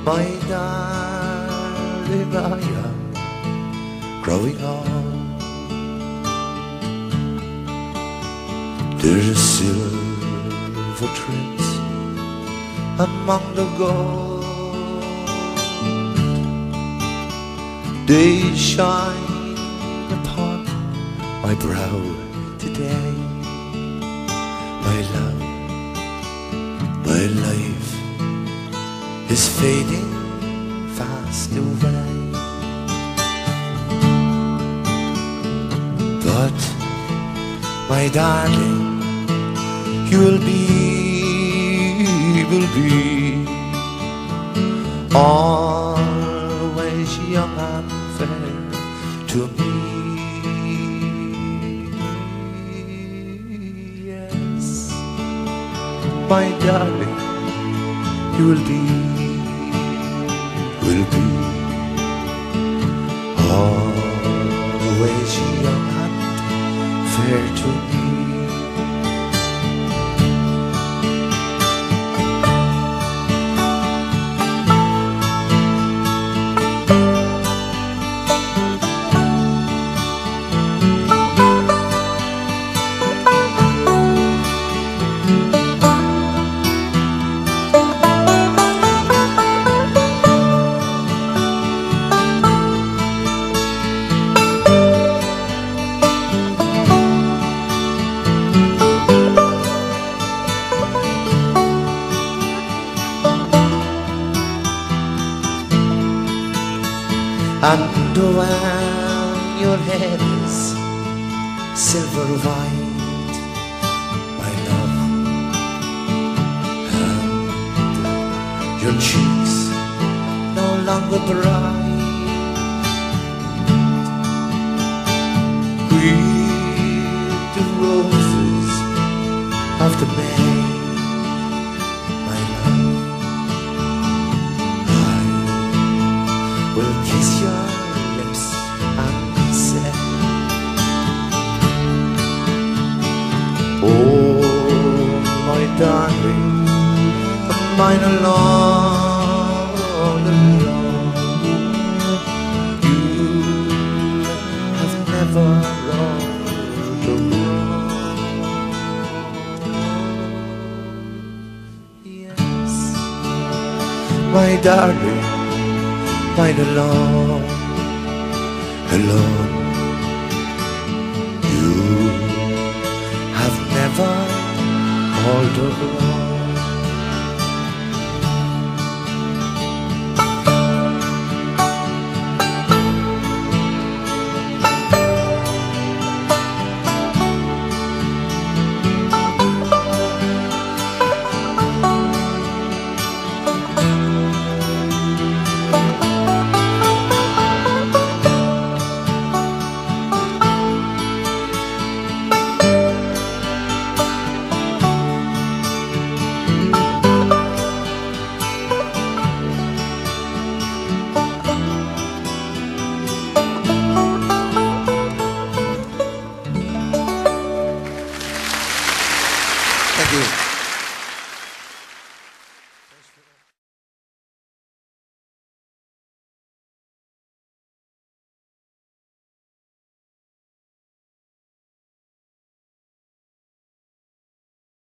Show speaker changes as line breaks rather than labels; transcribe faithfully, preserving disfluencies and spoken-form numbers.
My darling, I am growing old. There's a silver threads among the gold. They shine upon my brow today. My love, my life is fading fast away. But my darling, you will be, will be always young and fair to me. Yes, my darling, you will be, will be always young and fair to me. And when your head is silver white, my love, and your cheeks no longer bright, with the roses of the May, my love, I will kiss your lips and say, oh, my darling, mine alone, alone. You have never roamed alone. Yes, my darling, mine alone, alone. You have never called alone.